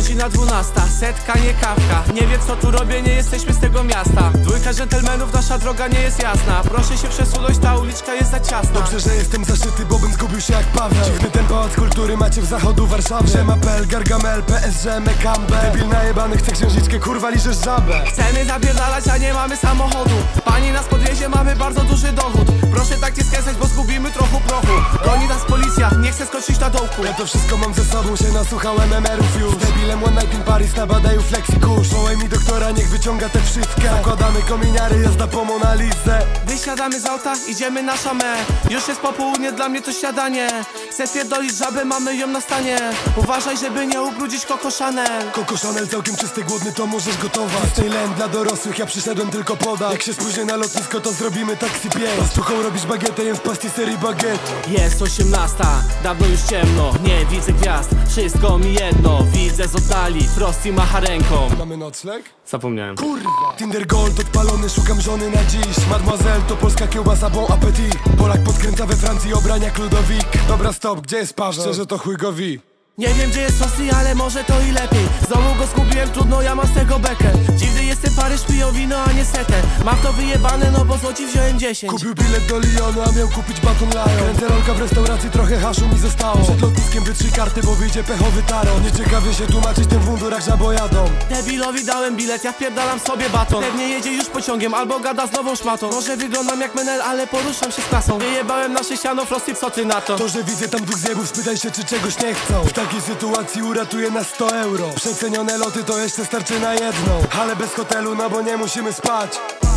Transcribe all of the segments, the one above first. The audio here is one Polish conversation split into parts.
godzina 12, setka nie kawka. Nie wie co tu robię, nie jesteśmy z tego miasta. Dwójka dżentelmenów, nasza droga nie jest jasna. Proszę się przesunąć, ta uliczka jest za ciasna. Dobrze, że jestem zaszyty, bo bym zgubił się jak Paweł. Dziwny ten pałac kultury macie w zachodu Warszawy. Przemapel, Gargamel, PSG, Mekambe. Debil najebany chce księżniczkę, kurwa liżesz żabę. Chcemy zapierdalać, a nie mamy samochodu. Pani nas podwiezie, mamy bardzo duży dochód. Proszę tak nie skręcać, bo zgubimy trochę prochu. Goni nas policja, nie chcę skoczyć na dołku. Ja to wszystko mam ze sobą, się nasłuchałem MR-ów już. Z debilem one night in Paris, nabadają flexi kusz. Wołaj mi doktora, niech wyciąga te wszystkie. Zakładamy kominiary, jazda po Monalizę. Wysiadamy z auta, idziemy na szamę. Już jest popołudnie, dla mnie to śniadanie. Chcę pierdolić żabę, mamy ją na stanie. Uważaj, żeby nie ubrudzić Coco Chanel. Coco Chanel całkiem czysty, głodny to możesz gotować. Disneyland dla dorosłych, ja przyszedłem tylko podać. Jak się spóźnię na lotnisko, to zrobimy taksi 5. Pastuchą robisz bagietę, jem w pastisserii baguette. Jest 18, dawno już ciemno. Nie widzę gwiazd, wszystko mi jedno. Widzę z oddali, Frosty macha ręką. Mamy nocleg? Zapomniałem. Kurwa! Tinder Gold odpalony, szukam żony na dziś. Mademoiselle to polska kiełbasa, bon appetit. Polak podkręca we Francji, obraniak Ludowik. Dobra stop, gdzie jest Paweł? Szczerze to chuj go wi. Nie wiem gdzie jest Frosty, ale może to i lepiej. Znowu go zgubiłem, trudno, ja mam z tego bekę. Dziwny jestem Paryż, piją wino, a nie setę. Mam to wyjebane, no bo złoci wziąłem 10. Kupił bilet do Lyonu, a miał kupić baton Lion. Kręcę rolka w restauracji, trochę haszu mi zostało. Przed lotniskiem wytrzyj karty, bo wyjdzie pechowy taron. Nie ciekawie się tłumaczyć tym w mundurach żabojadą. Debilowi dałem bilet, ja wpierdalam sobie baton. Pewnie jedzie już pociągiem, albo gada z nową szmatą. Może wyglądam jak menel, ale poruszam się z klasą. Wyjebałem nasze siano, Frosty, co ty na to? To, że widzę tam dwóch zjebów, spytaj się czy czegoś nie chcą. W takiej sytuacji uratuje nas 100 euro. Przecenione loty to jeszcze starczy na jedną. Ale bez hotelu, no bo nie musimy spać.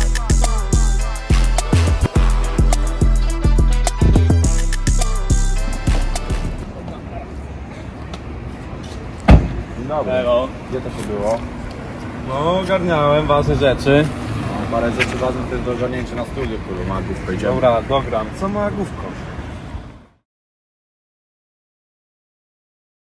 Dzień dobry. Elo. Gdzie to się było? No, ogarniałem ważne rzeczy. Parę rzeczy ważnych też do ogarnięcia na studiu, który ma główkę. Idziemy. Dobra, dogram. Co ma główką?